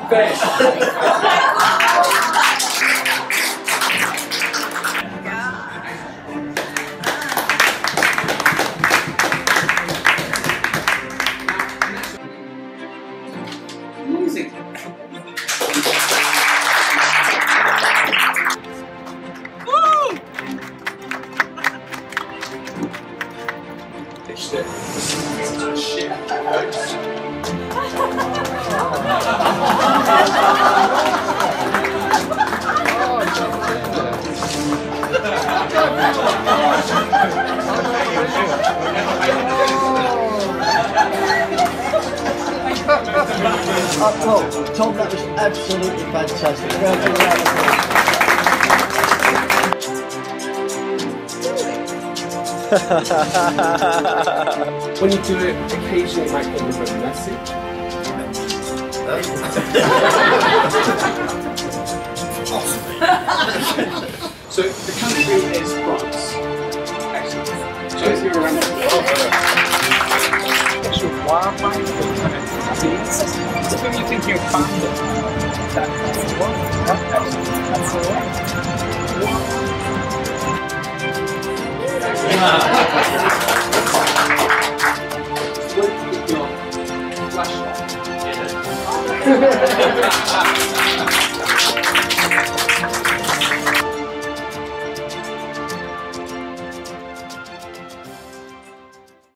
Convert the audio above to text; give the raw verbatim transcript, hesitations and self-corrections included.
Music. İşte shit. Oh, well, Tom, that was absolutely fantastic. When you do it, occasionally it might get a little bit messy. So the country is France. Excellent. So if you're around actual wildlife that kind of seeds. So when you think you're abandoned, that, that's the one. That's, that's the one. Flashlight.